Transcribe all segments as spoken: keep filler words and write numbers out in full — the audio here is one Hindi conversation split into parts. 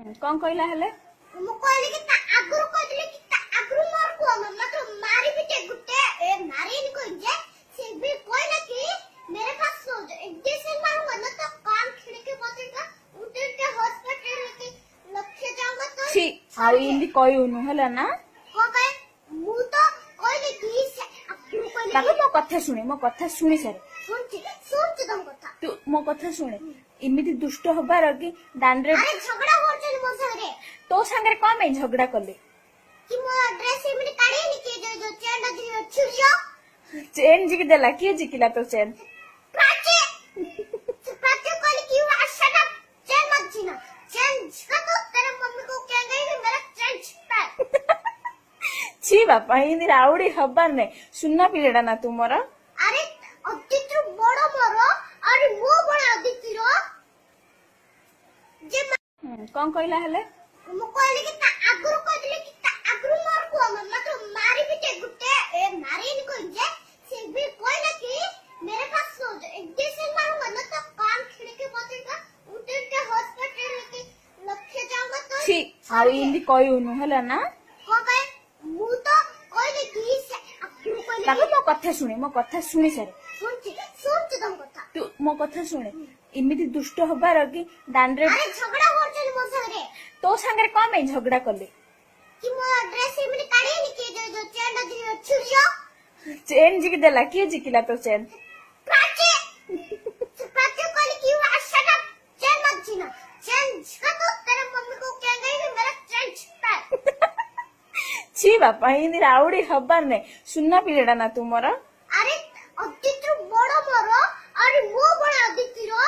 कौन कहला हेले मु कहली कि ता आगुरु कहली कि ता आगुरु मोर को मतलब मारी बिटे गुटे ए मारी नि कोइ जे से भी कहला कि मेरे पास सो इंजेक्शन मारूंगा ना तो कान खिड़की बजेगा उठे के हॉस्पिटल लेके लक्ष्य जाऊंगा तो छी आ इंदी कहउनु हला ना को कहे मु तो कहली कि से आगुरु कहली ताको मो कथा सुने मो कथा सुनी सारे सुनछि सुनछि तुम कथा तू मो कथा सुने इमिति दुष्ट होबार कि दांडरे अरे झगड़ा होचन मो संगे तो संगे कौन में झगड़ा करले कि मो ड्रेस इमिति काढी नि के जो जो चेन दी छिड़ियो चेन जी के देला के जिकिला तो चेन प्राची प्राची कहली कि आशा ना चेन मत छीना चेन छिका तो तेरे मम्मी को कह गई कि मेरा चेन छिपा है छी बापा इंदी राउडी हबार ने सुन्ना पिलेडा ना तुमरा अरे अदित्र बड़ मोर अरे मो बड़ अदित्र जे कौन कहला हेले मु कहली कि ता आगुरु कहली कि ता आगुरु मोर को मतलब मारी बिटे गुटे ए मारी नि कोइ जे से भी कहला कि मेरे पास सो इंजेक्शन मारूंगा ना तो कान खिड़की बजेगा उठे के हॉस्पिटल लेके लक्ष्य जाऊंगा तो छी आ इंदी कहउनु हला ना को कहे मु तो कहली कि से आगुरु कहली ताको मो कथा सुने मो कथा सुनी सारे सुनछि सुनछि तुम कथा तू मो कथा सुने इमिति दुष्ट होबार कि दांडरे अरे झगड़ा होचन मो संगे तो संगे कौन में झगड़ा करले कि मो ड्रेस इमिति काढी नि के जो जो चेन दी छिड़ियो चेन जी के देला के जिकिला तो चेन प्राची प्राची कहली कि आशा ना चेन मत छीना चेन छिका तो तेरे मम्मी को कह गई कि मेरा चेन छिपा है छी बापा इंदी राउडी हबार ने सुन्ना पिलेडा ना तुमरा अरे अदित्र बड़ मोर अरे मो बड़ अदित्र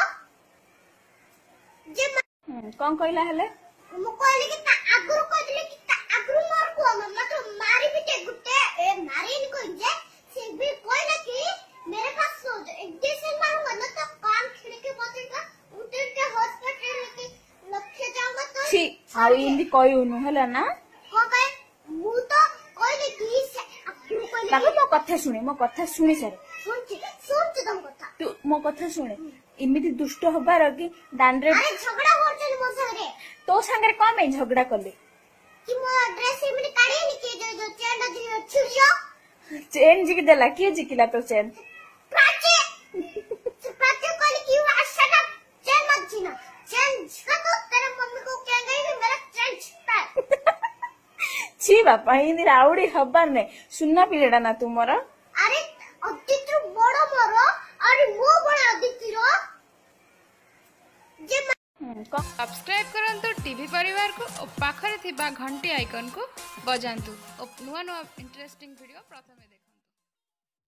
जे कौन कहला हेले मु कहली कि ता आगुरु कहली कि ता आगुरु मोर को मतलब मारी बिटे गुटे ए मारी नि कोइ जे से भी कहला कि मेरे पास सो इंजेक्शन मारूंगा ना तो कान खिड़की बजेगा उठे के हॉस्पिटल लेके लक्ष्य जाऊंगा तो छी आ इंदी कहउनु हला ना को कहे मु तो कहली कि से आगुरु कहली ताको मो कथा सुने मो कथा सुनी सारे सुनछि सुनछि तुम कथा तू मो कथा सुने इमिति दुष्ट होबार कि दांडरे अरे झगड़ा होचन मो संगे तो संगे कौन में झगड़ा करले कि मो ड्रेस इमिति काढी नि के जो जो चेन दी छिड़ियो चेन जी के देला के जिकिला तो चेन प्राची प्राची कहली कि आशा ना चेन मत छीना चेन छिका तो तेरे मम्मी को कह गई कि मेरा चेन छिपा है छी बापा इंदी राउडी हबार ने सुन्ना पिलेडा ना तुमरा अरे अदित्र बड़ मोर अरे मो बड़ अदित्र जे सब्सक्राइब करंतु टीवी परिवार को और पाखरे थिबा घंटी आइकन को बजांतु और नुआ नुआ इंटरेस्टिंग वीडियो प्रथमे